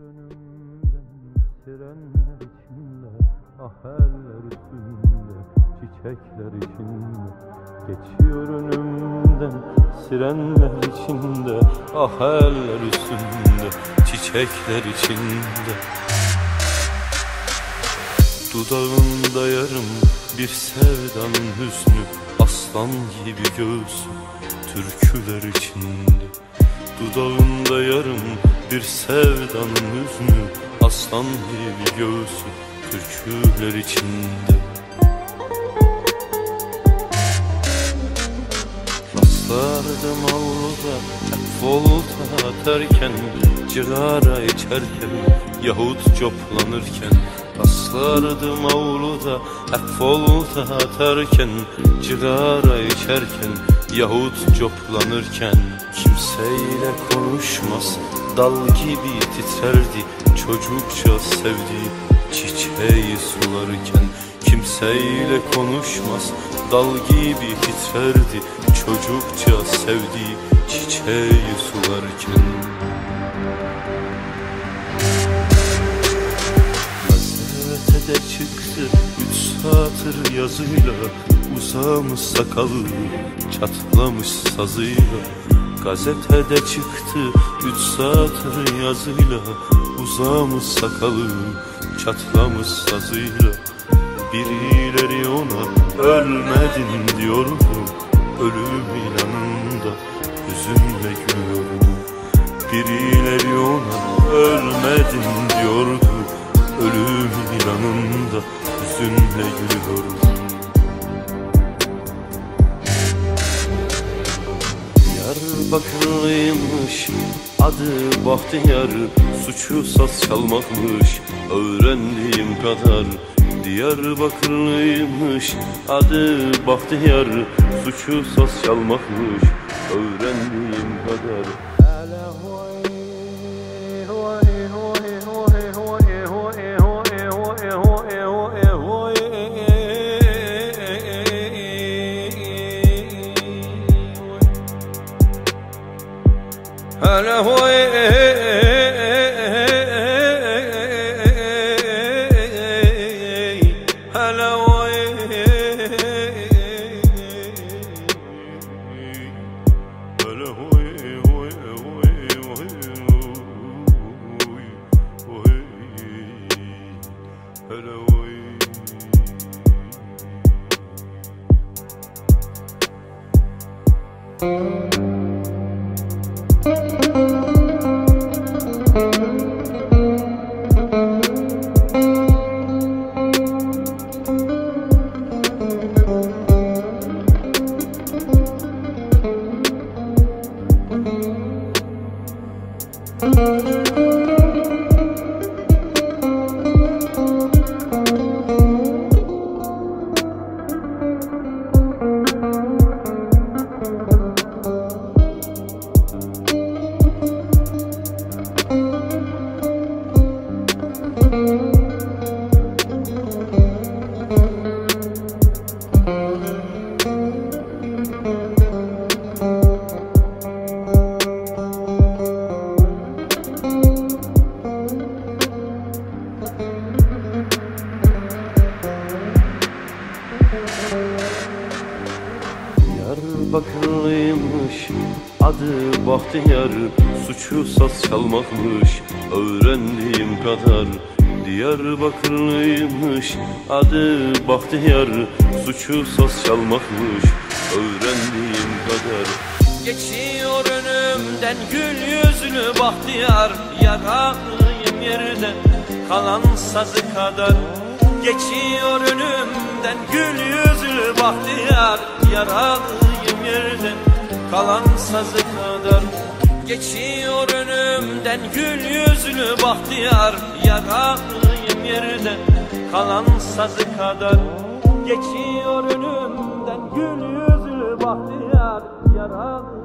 önümden sirenler içinde, ah eller üstünde, çiçekler içinde. Geçiyor önümden sirenler içinde, ah eller üstünde, çiçekler içinde. Dudağında yarım bir sevdanın hüznü, aslan gibi göğsü türküler içinde. Dudağında yarım bir sevdanın hüznü, aslan gibi göğsü türküler içinde. Rastlardım avluda hep volta atarken, cigara içerken yahut coplanırken. Rastlardım avluda hep volta atarken, cigara içerken yahut coplanırken. Kimseyle konuşmaz, dal gibi titrerdi çocukça sevdiği çiçeği sularken. Kimseyle konuşmaz, dal gibi titrerdi çocukça sevdiği çiçeği sularken. Gazetede çıktı 3 satır yazıyla, uzamış sakalı çatlamış sazıyla. Gazetede çıktı 3 satır yazıyla, uzamış sakalı çatlamış sazıyla. Birileri ona ölmedin diyordu, ölüm ilanında hüzünle gülüyordu. Birileri ona ölmedin diyordu, ölüm ilanında hüzünle gülüyordu. Diyarbakırlıymış, adı Bahtiyar, suçu saz çalmakmış öğrendiğim kadar. Diyarbakırlıymış, adı Bahtiyar, suçu saz çalmakmış öğrendiğim kadar. Hele hoy hele hoy hele hoy hoy hoy hoy hele hoy. Diyarbakırlıymış, adı Bahtiyar, suçu saz çalmakmış öğrendiğim kadar. Diyarbakırlıymış, adı Bahtiyar, suçu saz çalmakmış öğrendiğim kadar. Geçiyor önümden gül yüzlü Bahtiyar, yaralıyım yerde kalan sazı kadar. Geçiyor önümden gül yüzlü Bahtiyar, yaralıyım yerde kalan sazı kadar. Geçiyor önümden gül yüzlü Bahtiyar, yaralıyım yerde kalan sazı kadar. Geçiyor önümden gül yüzlü Bahtiyar, yaralı